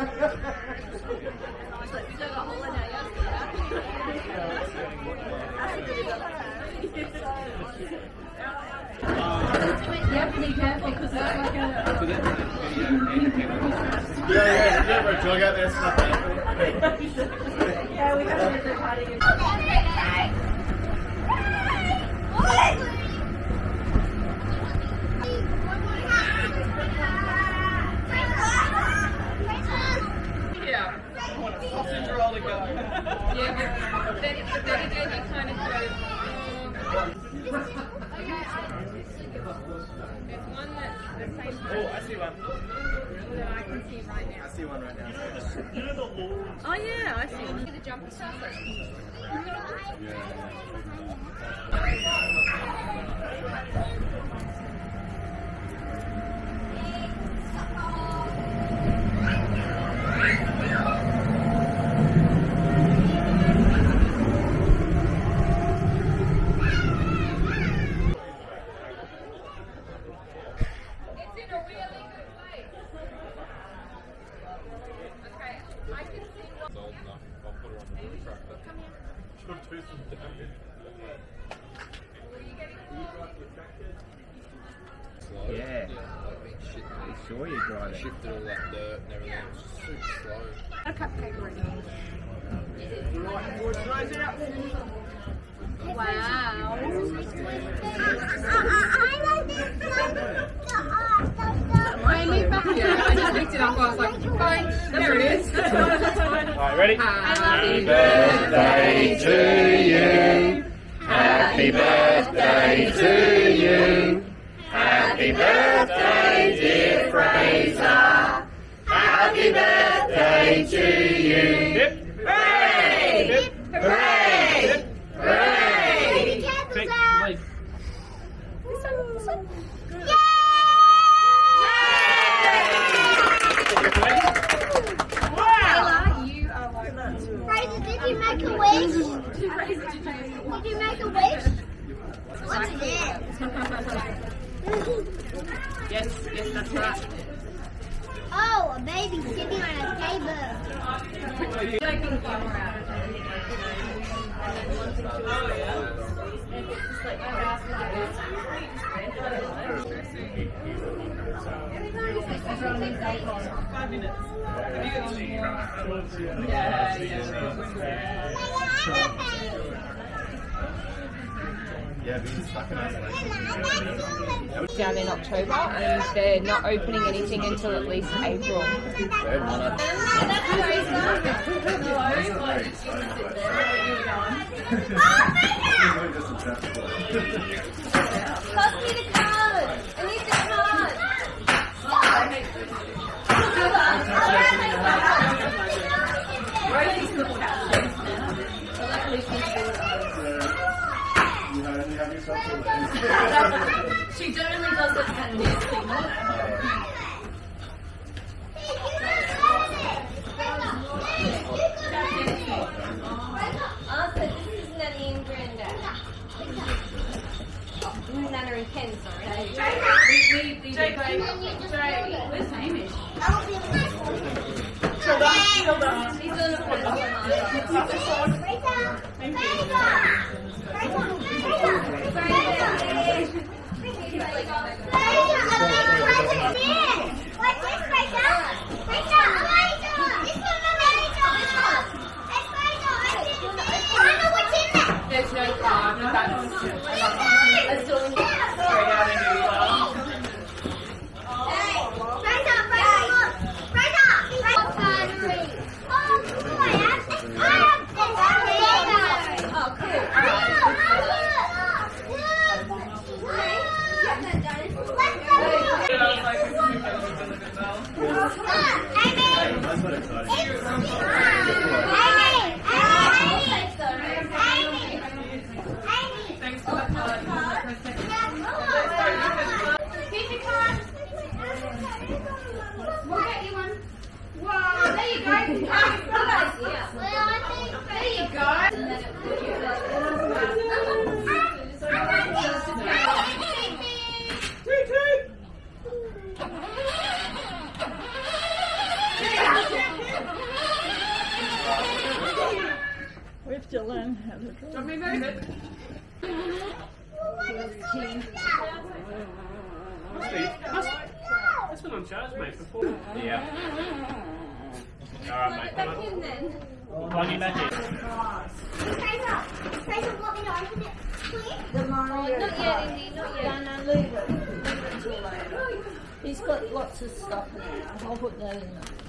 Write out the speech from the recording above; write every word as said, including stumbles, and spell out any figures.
Yeah, be careful because it's like a... Yeah, yeah, yeah, bro, jog out there, stuff out. Yeah, we have to get the party. Yeah, sausage roll to go. Yeah, but then, but then again, you kind of go. There's one that's the same. Oh, I see one. That I can see right now. I see one right now. Oh yeah, I see. Look at the jumper stuff. Yeah. Sure you drive it. Shifted all that dirt and everything. It was just super slow. A cupcake already. Wow. I moved back here. I just picked it up. I was like, fine, there it is. Alright, ready? Happy birthday to you. Happy birthday to you. Happy birthday, dear Fraser. Happy birthday to you. Hip, hooray! Hip, hooray! Hooray! Big leaf. This one, this one. Fraser, did you make a wish? Did you make a wish? What's it? Yes, yes, that's right. Oh, a baby sitting on a table. Taking the camera out. Five minutes. Have you got any more? Yeah, yeah. Yeah, being stuck in Adelaide. Down in October, and they're not opening anything until at least April. Pass me the card. I need the card. She generally does it at this signal. Also, this is Nanny and Brenda. Nana and Ken, sorry. Where's Hamish? He's on a There's no card, no balance. Let's do it. Straight out into the We have to learn how to draw. Let me move it. That's been on charge, mate, before. Yeah. Alright, mate. Back in then. Plug him back in. Fraser, Fraser, want me to open it, please? The Mario. Not yet, Indy, not yet. No, no, leave it. Leave it till later. He's got lots of stuff now. I'll put that in there.